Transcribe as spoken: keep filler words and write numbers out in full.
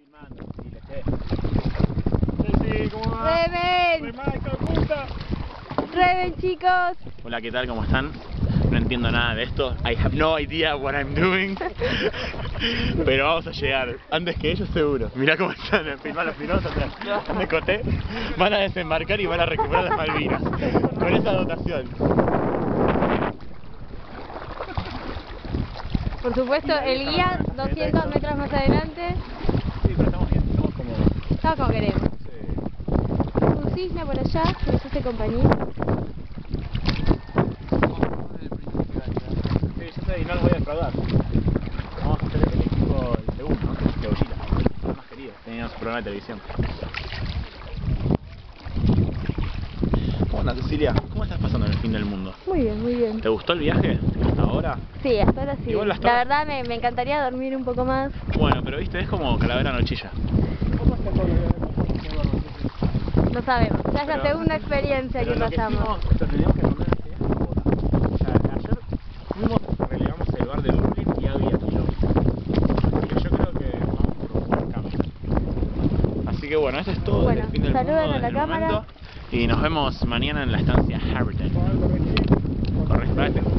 Sí, ¿cómo va? ¡Reven! ¡Reven, chicos! Hola, ¿qué tal? ¿Cómo están? No entiendo nada de esto. I have no idea what I'm doing. Pero vamos a llegar. Antes que ellos, seguro. Mirá cómo están. Filmá los pilotos atrás. Están de coté. Van a desembarcar y van a recuperar las Malvinas. Con esa dotación. Por supuesto, el guía doscientos metros más adelante. Sí, pero estamos bien. Estamos como... Estamos como queremos. Sí. Un cisne por allá, que nos hace compañía. Sí, yo sé y no los voy a defraudar. Vamos a hacer el equipo el segundo, de Gorila, los más queridos, tenían su programa de televisión. Hola Cecilia, ¿cómo estás pasando en el fin del mundo? Muy bien, muy bien. ¿Te gustó el viaje hasta ahora? Sí, hasta ahora sí. Igual las La torres- verdad me, me encantaría dormir un poco más. Bueno, pero viste, es como Calavera Nochilla. No sabemos, ya es la Pero- segunda experiencia pero que lo pasamos. Que hicimos, teníamos que comer antes, o sea, ayer fuimos, relevamos el bar de Dublín y había kilómetros. Así que yo creo que vamos por un buen camino. Así que bueno, eso es todo Bueno, desde el fin del saluden mundo a la desde el cámara. momento. Y nos vemos mañana en la estancia Harrington. Correcto.